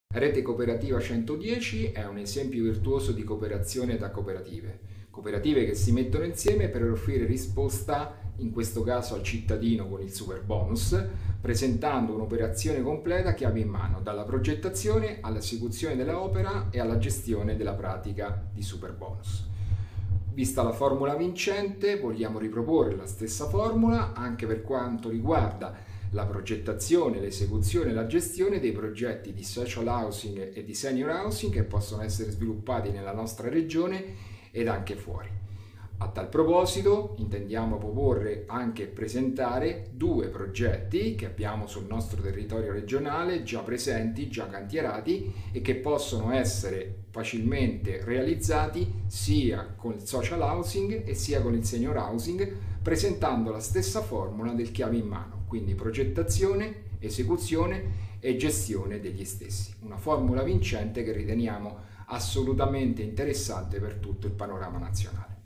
Rete Cooperativa 110 è un esempio virtuoso di cooperazione tra cooperative che si mettono insieme per offrire risposta, in questo caso al cittadino con il super bonus, presentando un'operazione completa chiave in mano, dalla progettazione all'esecuzione dell'opera e alla gestione della pratica di super bonus. Vista la formula vincente, vogliamo riproporre la stessa formula anche per quanto riguarda la progettazione, l'esecuzione e la gestione dei progetti di social housing e di senior housing che possono essere sviluppati nella nostra regione ed anche fuori. A tal proposito intendiamo proporre anche presentare 2 progetti che abbiamo sul nostro territorio regionale già presenti, già cantierati e che possono essere facilmente realizzati sia con il social housing e sia con il senior housing, presentando la stessa formula del chiave in mano, quindi progettazione, esecuzione e gestione degli stessi. Una formula vincente che riteniamo assolutamente interessante per tutto il panorama nazionale.